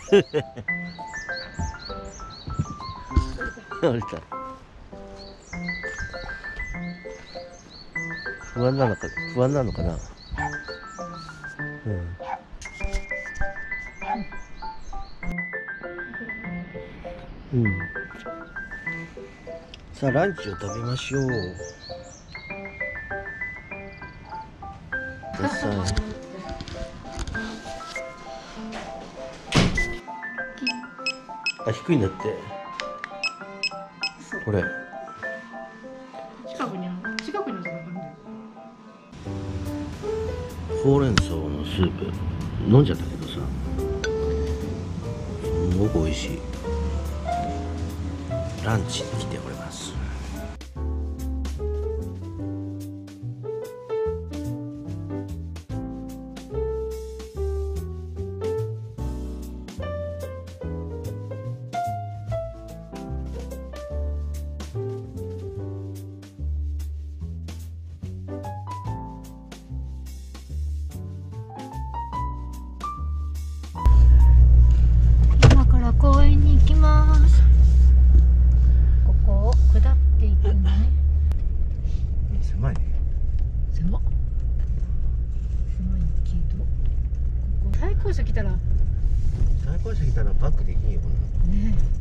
降りた。不安なのかな。うん。さあランチを食べましょう。ください。あ、低いんだって。これ。 近くにあるじゃなかった。 ほうれん草のスープ飲んじゃったけどさ、すごく美味しい。ランチに来ております。 今から公園に行きます。ここを下っていくんだね。 狭いね。 狭いけど、ここ対向車来たらね。 対向車来たらバックできんよこれ。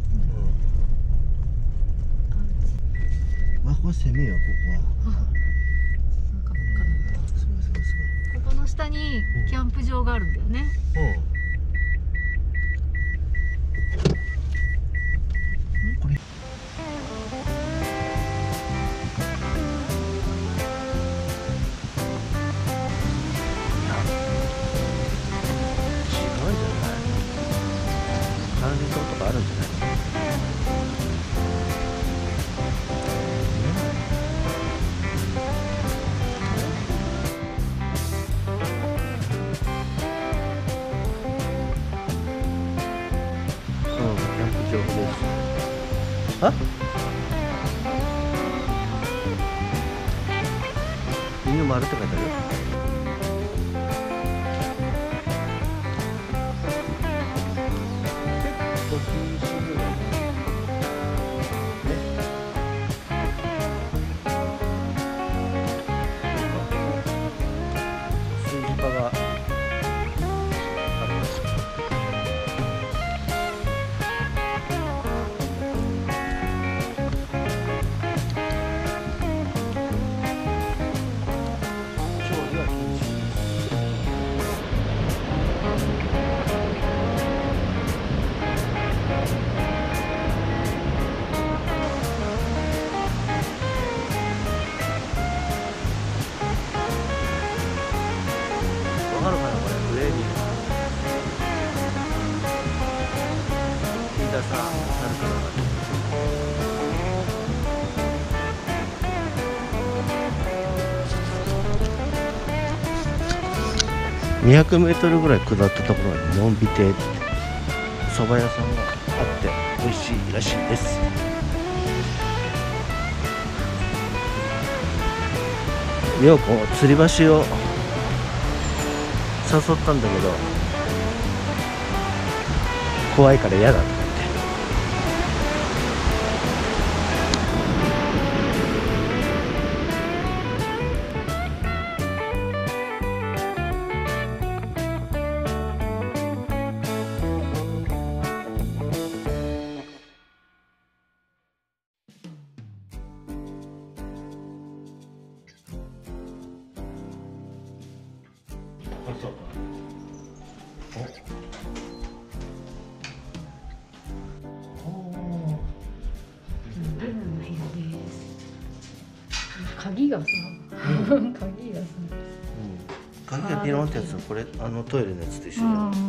わ、これ攻めよここは。 なんかすごいすごいすここの下にキャンプ場があるんだよね。 ごい。これ。違うんじゃない？管理棟とかあるんじゃない？キャンプ場です。あ？犬丸って書いてある。結構気にするよね。数字場がある。調理は禁止。わかるかなこれ、上に飯田さんなるかな。200メートルぐらい下ったところにのんび亭って蕎麦屋さんがあって美味しいらしいです。陽子吊り橋を誘ったんだけど怖いから嫌だとか言って。あ、そうか。 レモンの部屋です。鍵がさ、鍵がさ。 鍵がピロンってやつ、これトイレのやつと一緒だよ。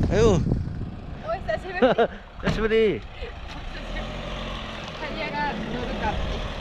Ayo. お久しぶり。 久しぶり。 タイヤが乗るかって。